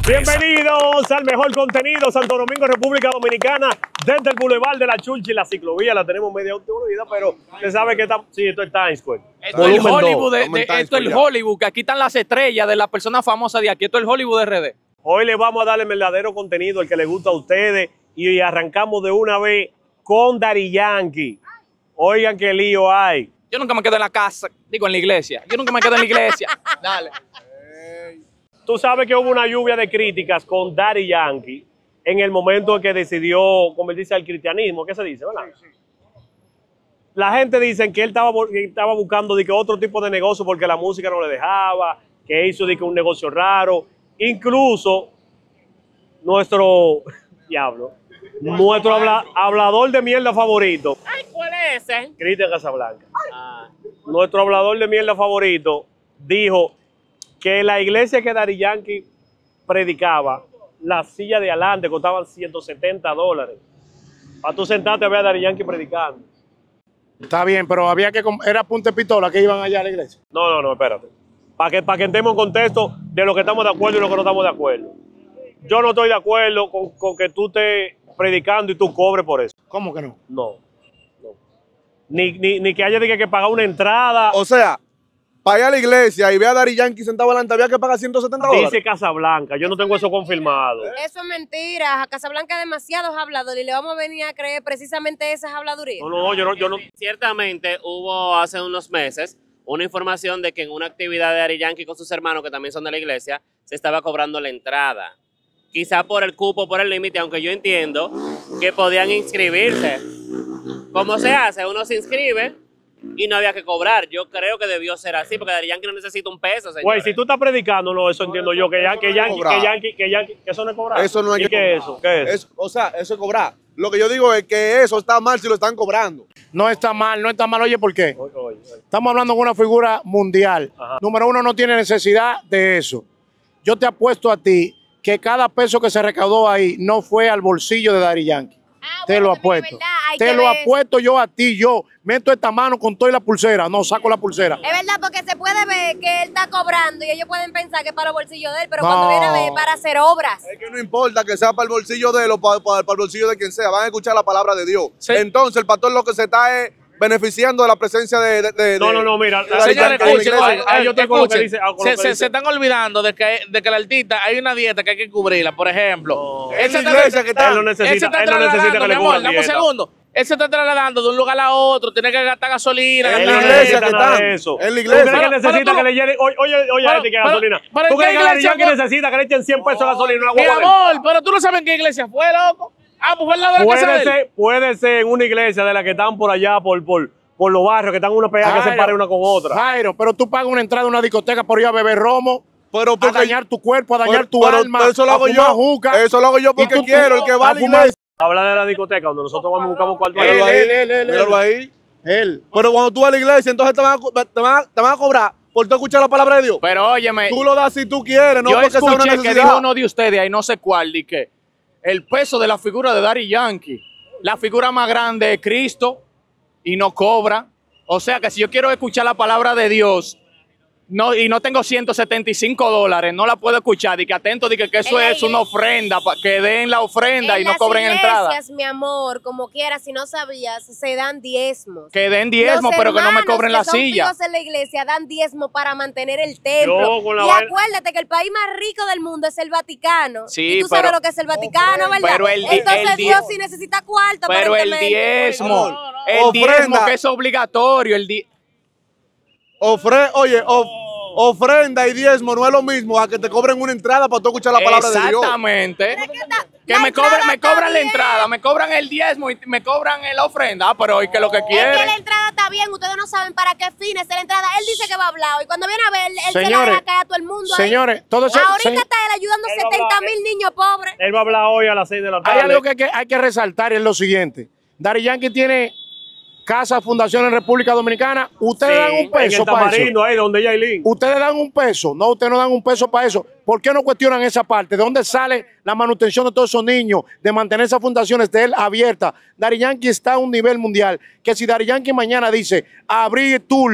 Bienvenidos al mejor contenido, Santo Domingo, República Dominicana, desde el Boulevard de la Churchill, la ciclovía, la tenemos media autonomía, pero se sabe que está, sí, esto es Times Square. Esto es el Hollywood, esto es el Hollywood, que aquí están las estrellas de las personas famosas de aquí, esto es el Hollywood de RD. Hoy les vamos a dar el verdadero contenido, el que les gusta a ustedes, y arrancamos de una vez con Daddy Yankee. Oigan qué lío hay. Yo nunca me quedo en la casa, digo en la iglesia, yo nunca me quedo en la iglesia. Dale. Tú sabes que hubo una lluvia de críticas con Daddy Yankee en el momento en que decidió convertirse al cristianismo. ¿Qué se dice, verdad? Sí. La gente dice que él estaba buscando de que otro tipo de negocio porque la música no le dejaba, que hizo de que un negocio raro. Incluso nuestro nuestro hablador de mierda favorito. Ay, ¿cuál es ese? Cristian Casablanca. Nuestro hablador de mierda favorito dijo que la iglesia que Daddy Yankee predicaba, la silla de adelante costaban $170. Para tú sentarte a ver a Daddy Yankee predicando. Está bien, pero había que... ¿Era punta de pistola que iban allá a la iglesia? No, espérate. Para que entremos en contexto de lo que estamos de acuerdo y lo que no estamos de acuerdo. Yo no estoy de acuerdo con que tú estés predicando y tú cobres por eso. ¿Cómo que no? No. Ni que haya que pagar una entrada. O sea, para ir a la iglesia y ver a Daddy Yankee sentado adelante, había que pagar $170. Dice Casablanca, yo no tengo eso confirmado. Eso es mentira. A Casablanca hay demasiados habladores y le vamos a venir a creer precisamente esas habladurías. No, yo no. Ciertamente hubo hace unos meses una información de que en una actividad de Daddy Yankee con sus hermanos, que también son de la iglesia, se estaba cobrando la entrada. Quizá por el cupo, por el límite, aunque yo entiendo que podían inscribirse. ¿Cómo se hace? Uno se inscribe y no había que cobrar. Yo creo que debió ser así, porque Daddy Yankee no necesita un peso, señor. Güey, si tú estás predicando, no, eso entiendo yo, que Yankee, que eso no es cobrar. Eso no hay que cobrar. eso? ¿Qué es eso? O sea, eso es cobrar. Lo que yo digo es que eso está mal si lo están cobrando. No está mal, no está mal. Oye, ¿por qué? Oye. Estamos hablando de una figura mundial. Ajá. Número uno, no tiene necesidad de eso. Yo te apuesto a ti que cada peso que se recaudó ahí no fue al bolsillo de Daddy Yankee. Te lo apuesto. Te lo apuesto yo a ti. Yo meto esta mano con toda la pulsera. No, saco la pulsera. Es verdad, porque se puede ver que él está cobrando y ellos pueden pensar que es para el bolsillo de él, pero cuando viene a ver, para hacer obras. Es que no importa que sea para el bolsillo de él o para el bolsillo de quien sea. Van a escuchar la palabra de Dios. Sí. Entonces, el pastor lo que se está es beneficiando de la presencia de No, mira. Señores, escuchen, se están olvidando de que el artista hay una dieta que hay que cubrirla, por ejemplo. Es la iglesia que está. Él no necesita que le cubran Dame un segundo. Él se está trasladando de un lugar a otro, tiene que gastar gasolina. En la iglesia que está. En la iglesia. ¿Tú crees que necesita que le llene? Oye, que gasolina. ¿Tú crees que Daddy Yankee necesita que le echen 100 pesos de gasolina? Mi amor, pero tú no sabes en qué iglesia fue, loco. Ah, pues fue al lado de la casa de él. Puede ser en una iglesia de las que están por allá, por los barrios, que están una pegada que se pare una con otra. Jairo, pero tú pagas una entrada a una discoteca por ir a beber romo, a dañar tu cuerpo, a dañar tu alma, eso lo hago yo. Juca, eso lo hago yo porque quiero, el que va a la iglesia. Habla de la discoteca, donde nosotros vamos y buscamos cuarto. Míralo ahí. Él. Pero cuando tú vas a la iglesia, entonces te van a cobrar por tú escuchar la palabra de Dios. Pero óyeme, Tú lo das si tú quieres, no yo porque sea una escuché que necesidad. dijo uno de ustedes, ahí no sé cuál, di que el peso de la figura de Daddy Yankee, la figura más grande es Cristo y no cobra. O sea que si yo quiero escuchar la palabra de Dios y no tengo $175, no la puedo escuchar. Y que atento, que eso es una ofrenda, que den la ofrenda y no cobren entrada. En las iglesias, mi amor, como quiera, si no sabías, se dan diezmos. Que den diezmo, pero que no me cobren la silla. Los en la iglesia dan diezmo para mantener el templo. Y acuérdate que el país más rico del mundo es el Vaticano. Sí, y tú sabes lo que es el Vaticano, ¿verdad? Pero entonces Dios sí necesita cuarto. Pero el diezmo, que es obligatorio, ofrenda y diezmo no es lo mismo a que te cobren una entrada para tú escuchar la palabra de Dios. Exactamente. Que me cobran la entrada, me cobran el diezmo y me cobran la ofrenda. Pero hoy que lo que quieren. Es que la entrada está bien, ustedes no saben para qué fines es la entrada. Él dice que va a hablar y cuando viene a ver, él se la deja caer a todo el mundo. Señores, ahorita está él ayudando a 70,000 niños pobres. Él va a hablar hoy a las 6 de la tarde. Hay algo que hay que resaltar y es lo siguiente. Daddy Yankee tiene Casa Fundación en República Dominicana. Ustedes dan un peso para eso. Ahí donde Yailin. Ustedes dan un peso. No, ustedes no dan un peso para eso. ¿Por qué no cuestionan esa parte? ¿De dónde sale la manutención de todos esos niños? De mantener esas fundaciones de él abiertas. Daddy Yankee está a un nivel mundial. Que si Daddy Yankee mañana dice abrir tour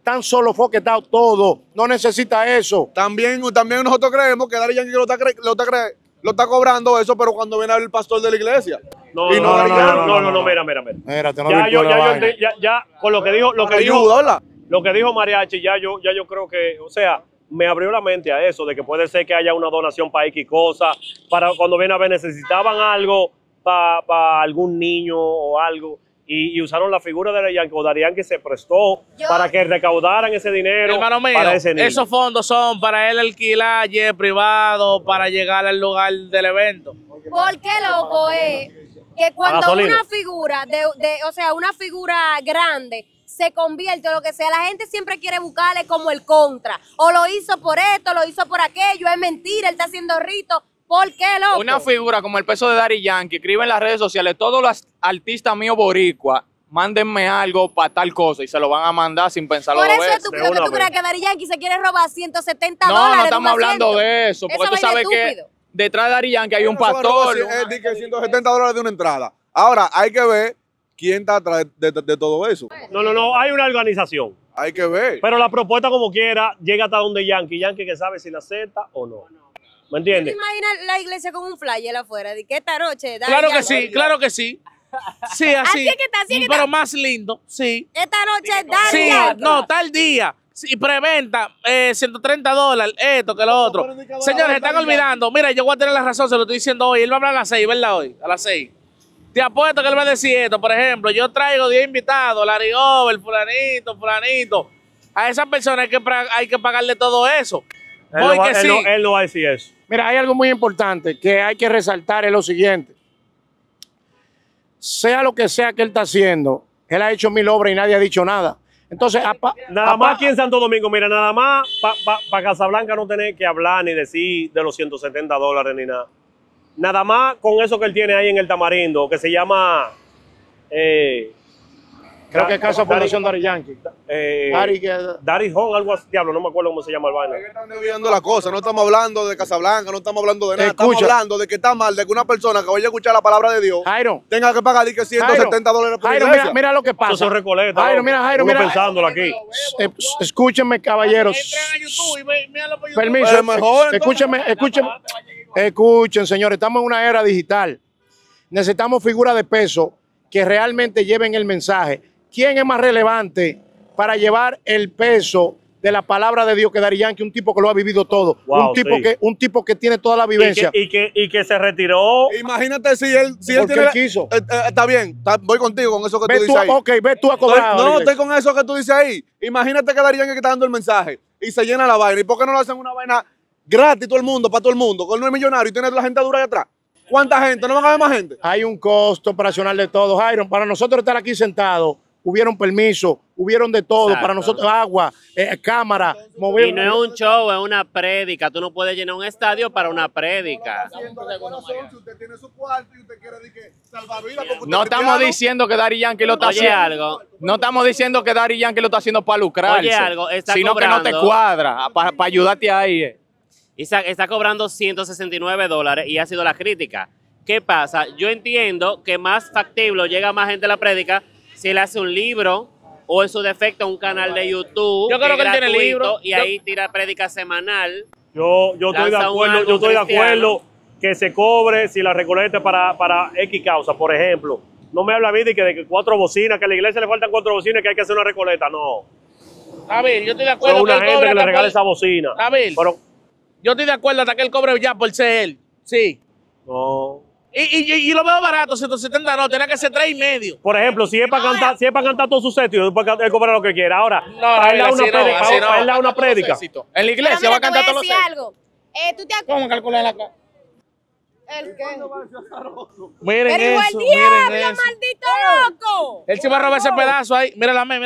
tan solo foquetado todo. No necesita eso. También nosotros creemos que Daddy Yankee lo está cobrando eso, pero cuando viene el pastor de la iglesia. No, mira. Espérate, no ya, con lo que dijo, lo que dijo Mariachi, ya yo creo que, o sea, me abrió la mente a eso, de que puede ser que haya una donación para X cosas, para cuando viene a ver necesitaban algo para algún niño o algo, y usaron la figura de Daddy Yankee se prestó para que recaudaran ese dinero para ese niño. Esos fondos son para él alquilar jet privado para llegar al lugar del evento. ¿Por qué, loco, que cuando una figura, o sea, una figura grande se convierte o lo que sea, la gente siempre quiere buscarle como el contra? O lo hizo por esto, lo hizo por aquello, es mentira, él está haciendo rito. ¿Por qué, loco? Una figura como el peso de Daddy Yankee, escribe en las redes sociales, todos los artistas míos boricuas, mándenme algo para tal cosa y se lo van a mandar sin pensarlo dos veces. Por eso tú crees que Daddy Yankee se quiere robar $170. No estamos hablando de eso, porque tú sabes que detrás de Daddy Yankee hay un pastor. Él dice que $170 de una entrada. Ahora, hay que ver quién está atrás de todo eso. No, hay una organización. Hay que ver. Pero la propuesta como quiera llega hasta donde Yankee que sabe si la acepta o no. ¿Me entiendes? ¿Te imaginas la iglesia con un flyer afuera? ¿De qué esta noche? Claro que sí, claro que sí. Sí, así. Pero más lindo, sí. Esta noche es Daddy Sí, Yankee. no, tal día. Sí, preventa, $130, esto, que lo otro. Señores, están olvidando. Mira, yo voy a tener la razón, se lo estoy diciendo hoy. Él va a hablar a las 6, ¿verdad? Hoy, a las 6. Te apuesto que él va a decir esto. Por ejemplo, yo traigo 10 invitados, Larry Over, fulanito. A esas personas hay que pagarle todo eso. Él no va a decir eso. Mira, hay algo muy importante que hay que resaltar, es lo siguiente. Sea lo que sea que él está haciendo, él ha hecho 1000 obras y nadie ha dicho nada. Entonces, nada más aquí en Santo Domingo, mira, nada más para Casablanca no tener que hablar ni decir de los $170 ni nada. Nada más con eso que él tiene ahí en el Tamarindo, que se llama... creo que es Casa Fundación Daddy Yankee. Daddy Home, algo así, diablo, no me acuerdo cómo se llama el vaina. Están desviando la cosa, no estamos hablando de Casablanca, no estamos hablando de nada, estamos hablando de que está mal, de que una persona que vaya a escuchar la palabra de Dios tenga que pagar $170 por iglesia. Mira lo que pasa. Eso es Recoleta. Jairo, mira. Pensándolo aquí. Escúchenme, caballeros. Entren a YouTube y míralo por YouTube. Permiso, escuchen, señores, estamos en una era digital. Necesitamos figuras de peso que realmente lleven el mensaje. ¿Quién es más relevante para llevar el peso de la palabra de Dios que Daddy Yankee? Un tipo que lo ha vivido todo, un tipo que tiene toda la vivencia. Y que se retiró. Imagínate si él tiene... quiso. Está bien, voy contigo con eso que tú dices ahí. Ok, ve tú a cobrar. No, estoy con eso que tú dices ahí. Imagínate que Daddy Yankee está dando el mensaje y se llena la vaina. ¿Y por qué no lo hacen una vaina gratis todo el mundo, para todo el mundo? Con él no es millonario y tiene la gente dura ahí atrás. ¿Cuánta gente? ¿No van a haber más gente? Hay un costo operacional de todo, Jairo. Para nosotros estar aquí sentados, hubieron permiso, hubieron de todo. Exacto. Para nosotros, agua, cámara, mover. Y no es un show, es una prédica. Tú no puedes llenar un estadio para una prédica. No estamos diciendo que Daddy Yankee lo está haciendo. No estamos diciendo que Daddy Yankee lo está haciendo para lucrarse. Sino cobrando, que no te cuadra, para ayudarte ahí. Está cobrando $169 y ha sido la crítica. ¿Qué pasa? Yo entiendo que más factible llega más gente a la prédica si él hace un libro o en su defecto un canal de YouTube. Yo creo que él tiene libro y ahí tira prédica semanal. Yo estoy de acuerdo que se cobre si la Recoleta para X causa. Por ejemplo, no me habla a mí de que 4 bocinas, que a la iglesia le faltan 4 bocinas, que hay que hacer una Recoleta. No. A ver, yo estoy de acuerdo. Una gente que le regale esa bocina. A ver, yo estoy de acuerdo hasta que él cobre ya por ser él. Sí. No. Y lo veo barato, 170 no, tiene que ser 3.5. Por ejemplo, si es para cantar todos sus setios, él cobra lo que quiera. Ahora, para él dar una prédica. En la iglesia va a cantar todos los setios. algo. ¿Cómo calcular la cara? ¿El qué? Miren Pero eso, el diablo, maldito loco. Él se va a robar ese pedazo ahí. Mírala, Amé,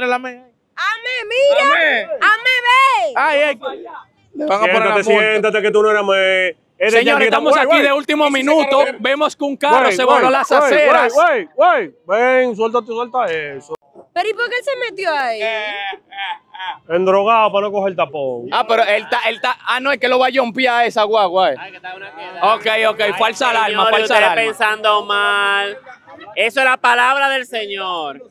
mira. Amé, ve. Ay. Siéntate que tú no eras me. Señores, estamos aquí de último minuto. Vemos que un carro se voló las aceras. Ven, suelta eso. Pero ¿y por qué él se metió ahí? Endrogado para no coger tapón. Pero él está. No, es que lo va a jompear esa guagua. Ay, que está una queda. Ok, falsa alarma. Pensando mal. Eso es la palabra del Señor.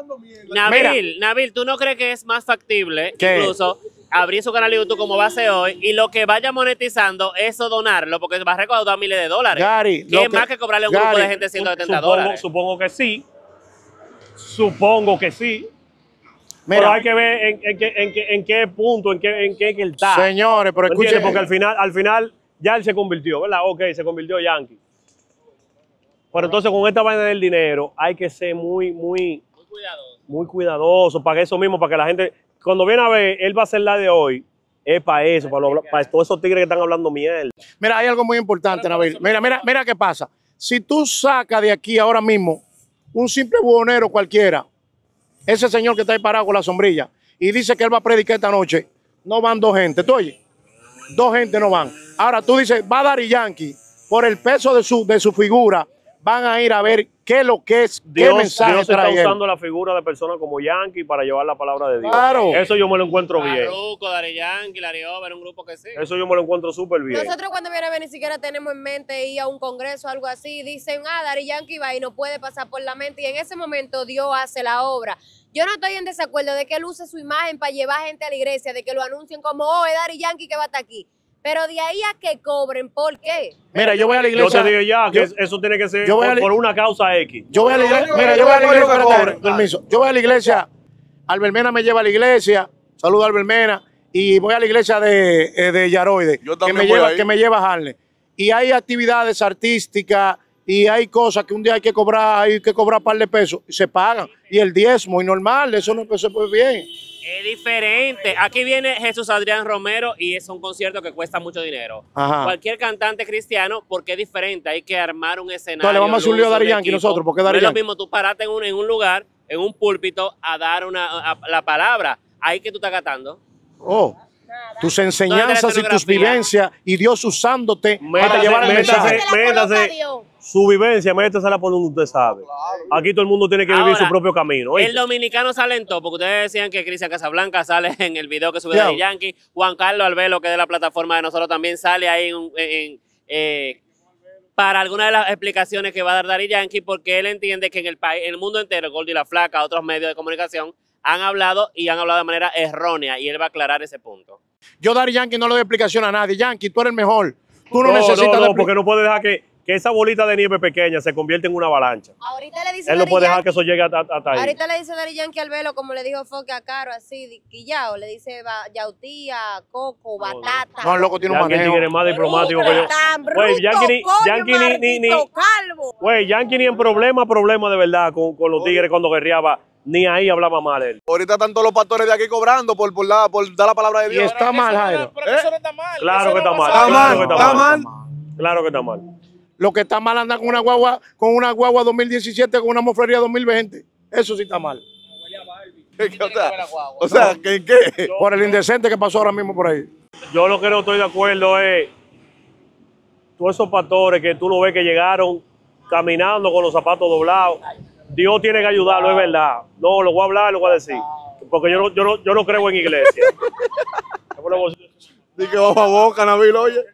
Nabil, ¿tú no crees que es más factible incluso abrir su canal de YouTube como va a ser hoy y lo que vaya monetizando, eso donarlo, porque va a recaudar miles de dólares? Gary, ¿Qué más que cobrarle a un grupo de gente $170? Supongo que sí. Supongo que sí. Mira, pero hay que ver en qué punto, en qué él está. Señores, pero escuchen. Porque al final ya él se convirtió, ¿verdad? Ok, se convirtió Yankee. Pero entonces con esta vaina del dinero hay que ser muy cuidadoso para eso mismo, para que la gente, cuando viene a ver, él va a hacer la de hoy, es para eso, para todos esos tigres que están hablando mierda. Mira, hay algo muy importante, Nabil. Mira qué pasa. Si tú sacas de aquí ahora mismo un simple buhonero cualquiera, ese señor que está ahí parado con la sombrilla, y dice que él va a predicar esta noche, no van dos gente, ¿tú oyes? Dos gente no van. Ahora tú dices, va Daddy Yankee, por el peso de su figura, van a ir a ver qué es lo que es, qué mensaje Dios trae está él. usando la figura de personas como Yankee para llevar la palabra de Dios. Claro. Eso yo me lo encuentro bien. Farruko, Daddy Yankee, Larry Over, un grupo que sí. Eso yo me lo encuentro súper bien. Nosotros cuando viene a ver ni siquiera tenemos en mente ir a un congreso o algo así. Dicen, Daddy Yankee va y no puede pasar por la mente. Y en ese momento Dios hace la obra. Yo no estoy en desacuerdo de que él use su imagen para llevar gente a la iglesia, de que lo anuncien como, es Daddy Yankee que va a estar aquí. Pero de ahí a que cobren, ¿por qué? Mira, yo voy a la iglesia. Yo te digo ya que eso tiene que ser por una causa X. Yo voy a la iglesia. Mira, yo voy a la iglesia. Espérate, permiso. Yo voy a la iglesia. Albermena me lleva a la iglesia. Saludo a Albermena. Y voy a la iglesia de Yaroide. Yo también voy ahí. Que me lleva a Harley. Y hay actividades artísticas y hay cosas que un día hay que cobrar un par de pesos. Y se pagan. Y el diezmo, y normal, eso no se puede bien. Es diferente. Aquí viene Jesús Adrián Romero y es un concierto que cuesta mucho dinero. Ajá. Cualquier cantante cristiano, porque es diferente. Hay que armar un escenario. Entonces le vamos a hacer un lío a Daddy Yankee nosotros, porque Daddy No es lo Yankee. mismo tú pararte en un lugar, en un púlpito, a dar la palabra. Ahí que tú estás catando. Oh, tus enseñanzas y tus vivencias y Dios usándote para llevar el mensaje. Métase su vivencia, métasela por donde usted sabe. Aquí todo el mundo tiene que vivir su propio camino. El dominicano sale en todo, porque ustedes decían que Cristian Casablanca sale en el video que sube Daddy Yankee. Juan Carlos Albelo, que es de la plataforma de nosotros, también sale ahí para algunas de las explicaciones que va a dar Daddy Yankee, porque él entiende que en el mundo entero, Goldie la Flaca, otros medios de comunicación, han hablado de manera errónea, y él va a aclarar ese punto. Yo, Daddy Yankee, no le doy explicación a nadie. Yankee, tú eres el mejor. Tú no necesitas... No, porque no puede dejar que esa bolita de nieve pequeña se convierta en una avalancha. Ahorita le dice Él no puede dejar que eso llegue hasta ahí. Ahorita le dice Daddy Yankee al Velo, como le dijo Foque a Caro, así, quillao. Le dice yautía, coco, batata. No, loco, tiene un Yankee manejo. Tigre más diplomático que yo. Güey, Yankee ni en problema de verdad con los tigres cuando guerreaba. Ni ahí hablaba mal él. Ahorita están todos los pastores de aquí cobrando por dar la palabra de Dios. Y está mal, Jairo. Pero eso no está mal. Claro que está mal. Está mal. Claro que está mal. Lo que está mal anda con una guagua 2017 con una moflería 2020. Eso sí está mal. O sea, ¿qué? Por el indecente que pasó ahora mismo por ahí. Yo lo que no estoy de acuerdo es todos esos pastores que tú lo ves que llegaron caminando con los zapatos doblados. Dios tiene que ayudarlo, es verdad. No, lo voy a hablar, lo voy a decir. Porque yo no creo en iglesia. Dí que vamos a boca, Nabil, oye.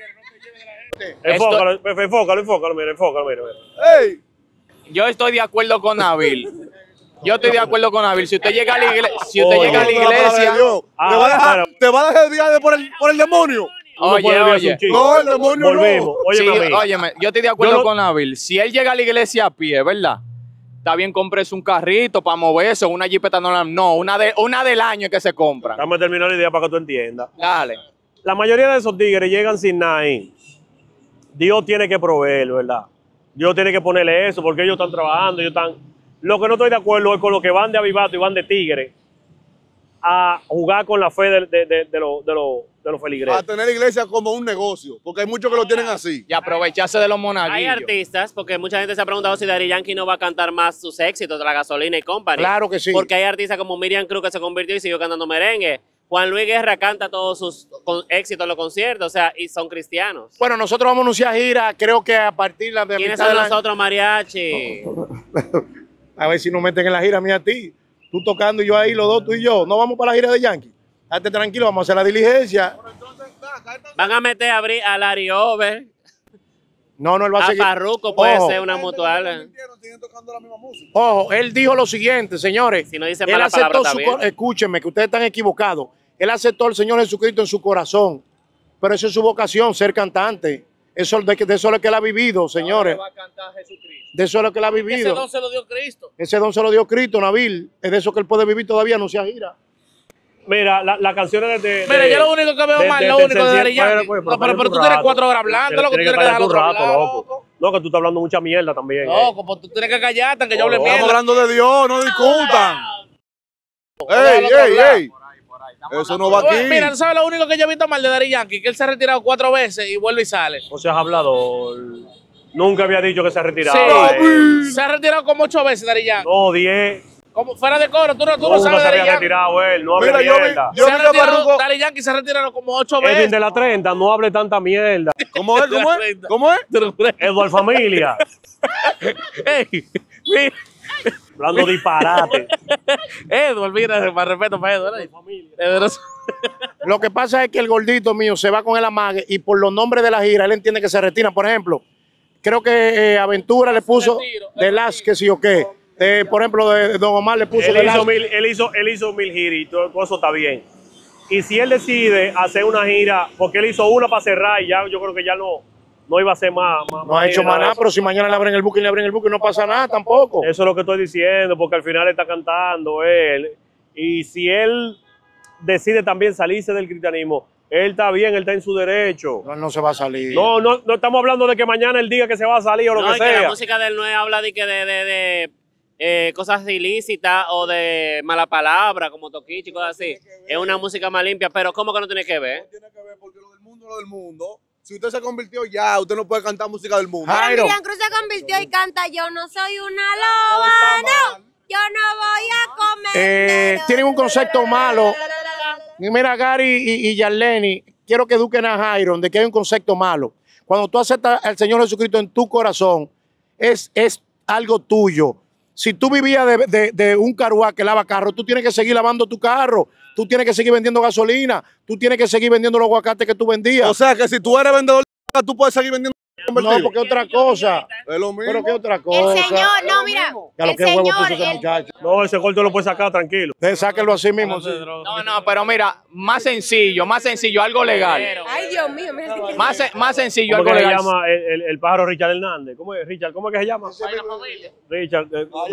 Enfócalo, mira. ¡Ey! Yo estoy de acuerdo con Nabil. Si usted llega a la iglesia, ¿Te va a dejar desviar por el demonio? Oye. No, el demonio Volvemos. no. Óyeme, yo estoy de acuerdo con Nabil. Si él llega a la iglesia a pie, ¿verdad? Está bien, compres un carrito para moverse, una jipeta una del año que se compra. Déjame terminar la idea para que tú entiendas. Dale. La mayoría de esos tigres llegan sin nada ahí. Dios tiene que proveerlo, ¿verdad? Dios tiene que ponerle eso porque ellos están trabajando, Lo que no estoy de acuerdo es con los que van de avivato y van de tigre a jugar con la fe de los feligreses. A tener iglesia como un negocio, porque hay muchos que lo tienen así. Y aprovecharse de los monaguillos. Hay artistas, porque mucha gente se ha preguntado si Daddy Yankee no va a cantar más sus éxitos de La Gasolina y Company. Claro que sí. Porque hay artistas como Miriam Cruz que se convirtió y siguió cantando merengue. Juan Luis Guerra canta todos sus éxitos en los conciertos, o sea, y son cristianos. Bueno, nosotros vamos a anunciar gira, creo que a partir de ¿Quiénes son nosotros, mariachi? A ver si nos meten en la gira mía a ti. Tú tocando y yo ahí, los dos, tú y yo. No vamos para la gira de Yankee. Date tranquilo, vamos a hacer la diligencia. Van a meter a Larry Over. No, él va a A seguir. Farruko puede Ojo. ser una mutual. Siguen tocando la misma música. Ojo, él dijo lo siguiente, señores. Si no dice Él mala palabra, aceptó está bien. escúchenme, que ustedes están equivocados. Él aceptó al Señor Jesucristo en su corazón. Pero eso es su vocación, ser cantante. Eso, de eso es lo que él ha vivido, señores. Va a cantar Jesucristo. De eso es lo que él ha Ese vivido. don se lo dio Cristo. Ese don se lo dio Cristo, Nabil. Es de eso que él puede vivir todavía, no sea gira. Mira, las canciones de... Mira, yo lo único que veo mal, lo único de Daddy Yankee. No, pero tú tienes 4 horas hablando, loco, tú tienes que dejarlo otro hablar, loco. No, que tú estás hablando mucha mierda también. Loco, pues tú tienes que callarte, aunque yo hable Estamos mierda. hablando de Dios, no discutan. Ey. Eso no va aquí. Mira, ¿tú sabes lo único que yo he visto mal de Daddy Yankee? Que él se ha retirado 4 veces y vuelve y sale. O sea, has hablado. Nunca había dicho que se ha retirado. Sí, se ha retirado como 8 veces Daddy Yankee. No, 10. Como fuera de coro, tú no Nunca sabes se Daddy había Yankee. retirado él. No hable Mira, yo vi- mierda. yo- Se ha vi a retirado, Farruko- Daddy Yankee se ha retirado como 8 Edwin veces. de la 30, no hable tanta mierda. ¿Cómo es? ¿Cómo es? Edward Familia, Ey, mira, hablando disparate. Edward, mira, más respeto para Edward. Edward. Lo que pasa es que el gordito mío se va con el amague y por los nombres de la gira él entiende que se retiran. Por ejemplo, creo que Aventura le puso de las que sí o qué. Por ejemplo, de Don Omar le puso de Él las. hizo 1000 giras y todo eso está bien. Y si él decide hacer una gira, porque él hizo una para cerrar y ya yo creo que ya no iba a hacer más. No ha hecho más nada, pero si mañana le abren el buque y le abren el buque no pasa nada tampoco. Eso es lo que estoy diciendo, porque al final está cantando él. Y si él decide también salirse del cristianismo, él está bien, él está en su derecho. No, él no se va a salir. No estamos hablando de que mañana él diga que se va a salir o lo No, que y que la sea. música de él no habla de que de cosas ilícitas o de mala palabra, como toquichi y cosas así. Es una música más limpia, pero ¿cómo que no tiene que ver? Tiene que ver porque lo del mundo es lo del mundo. Si usted se convirtió ya, usted no puede cantar música del mundo. Jairo. Miriam Cruz se convirtió y canta Yo no soy una loba, no. Yo no voy a comer. Tienen un concepto malo. Y mira, Gary y Yarleni, quiero que eduquen a Jairo de que hay un concepto malo. Cuando tú aceptas al Señor Jesucristo en tu corazón, es algo tuyo. Si tú vivías de un caruá que lava carro, tú tienes que seguir lavando tu carro. Tú tienes que seguir vendiendo gasolina. Tú tienes que seguir vendiendo los aguacates que tú vendías. O sea que si tú eres vendedor, tú puedes seguir vendiendo. No, porque es otra cosa. Es lo mismo. Pero que otra cosa. El Señor, no, mira. Ya lo El que huevo Señor, puso ese muchacho. No, ese corto lo puede sacar tranquilo. Sáquenlo así mismo. Sí. No, pero mira, más sencillo, algo legal. Ay, Dios mío, mira. Más sencillo, ¿Cómo algo que se legal. llama el pájaro Richard Hernández? ¿Cómo es Richard? ¿Cómo es que se llama? Richard.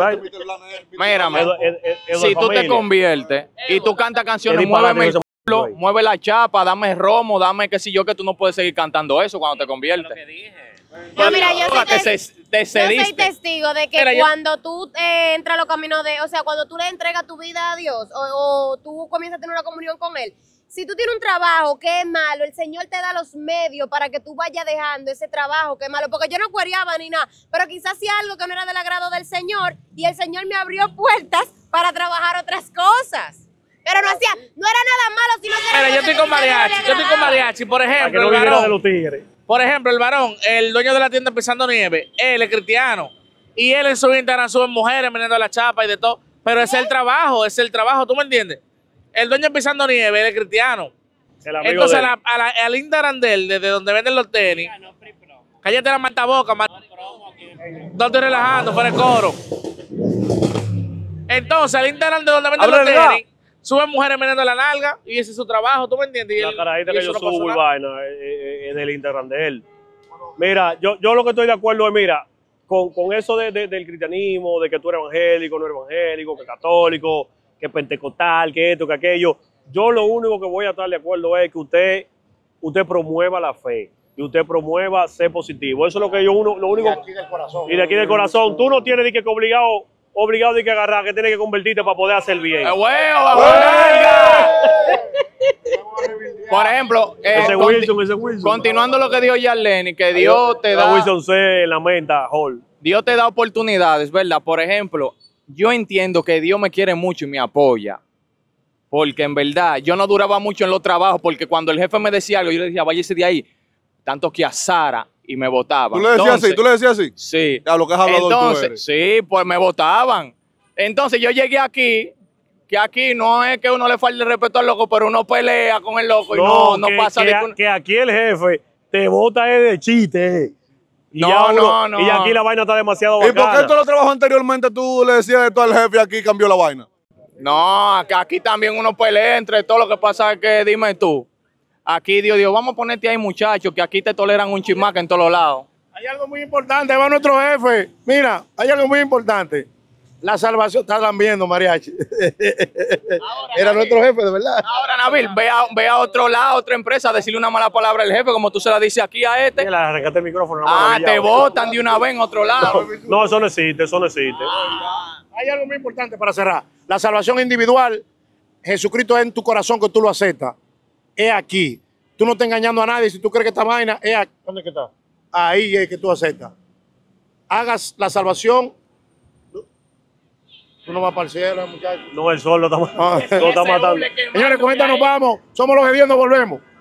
Mira, Edward si tú te Familia. conviertes y tú cantas canciones, Qué disparate muéveme el ese culo, güey. mueve la chapa, dame romo, dame qué sé yo, que tú no puedes seguir cantando eso cuando te conviertes. No, mira, yo Que soy, te yo soy cediste. testigo de que Mira, yo- cuando tú entras a los caminos de, o sea, cuando tú le entregas tu vida a Dios o tú comienzas a tener una comunión con Él, si tú tienes un trabajo que es malo, el Señor te da los medios para que tú vayas dejando ese trabajo que es malo, porque yo no cuereaba ni nada, pero quizás hacía algo que no era del agrado del Señor y el Señor me abrió puertas para trabajar otras cosas. Pero no era nada malo, sino que era Mira, yo algo estoy que con el Señor mariachi, le yo estoy con agradaba. mariachi. Por Para que ejemplo, no el viviera de varón. los tigres. Por ejemplo, el varón, el dueño de la tienda Pisando Nieve, él es cristiano. Y él en su Instagram sube mujeres vendiendo la chapa y de todo. Pero ese es el trabajo, ¿tú me entiendes? El dueño de Pisando Nieve, él es cristiano. El amigo Entonces, de él. al Instagram de él, desde donde venden los tenis, cállate la martaboca, no estoy relajando, fuera el coro. Entonces, al Instagram de donde venden los Háblale, tenis, suben mujeres vendiendo la nalga y ese es su trabajo, ¿tú me entiendes? Y La él- carajita y que eso yo no pasó subo y nada. vaina es del Instagram de él. Mira, yo lo que estoy de acuerdo es, mira, con eso del cristianismo, de que tú eres evangélico, no eres evangélico, que católico, que pentecostal, que esto, que aquello. Yo lo único que voy a estar de acuerdo es que usted promueva la fe y usted promueva ser positivo. Eso es lo que lo único. Y de aquí del corazón. Tú no tienes de que obligado de que agarrar, que tienes que convertirte para poder hacer bien. Por ejemplo, Ese Wilson. continuando lo que dijo Yarleni, que Dios te La da, Wilson C, la menta, Hall. Dios te da oportunidades, ¿verdad? Por ejemplo, yo entiendo que Dios me quiere mucho y me apoya. Porque en verdad, yo no duraba mucho en los trabajos, porque cuando el jefe me decía algo, yo le decía, váyase de ahí. Tanto que a Sara y me votaban. ¿Tú le decías así? ¿Tú le decías así? Sí. Ya, lo que has hablado tú Entonces, eres. sí, pues me votaban. Entonces yo llegué aquí, que aquí no es que uno le falte el respeto al loco, pero uno pelea con el loco y no que, pasa que, de... que aquí el jefe te bota de chiste. Y y aquí la vaina está demasiado bacana. ¿Y por qué todos los trabajos anteriormente tú le decías esto al jefe y aquí cambió la vaina? No, aquí también uno pelea entre todo. Lo que pasa es que, dime tú, aquí Dios, vamos a ponerte ahí, muchachos, que aquí te toleran un chismaca en todos los lados. Hay algo muy importante, va nuestro jefe. Mira, hay algo muy importante. La salvación, están viendo, mariachi. Era nuestro jefe, de verdad. Ahora, Nabil, ve a otro lado, otra empresa, a decirle una mala palabra al jefe, como tú se la dices aquí a este. Le arrancaste el micrófono. Te botan de una vez en otro lado. No, eso no existe, eso no existe. Hay algo muy importante para cerrar. La salvación individual, Jesucristo es en tu corazón que tú lo aceptas. Es aquí. Tú no estás engañando a nadie. Si tú crees que esta vaina es aquí. ¿Dónde es que está? Ahí es que tú aceptas. Hagas la salvación. Tú no vas para el cielo, muchachos. No, el sol lo está matando. Señores, con esta nos vamos. Somos los hediondos, volvemos.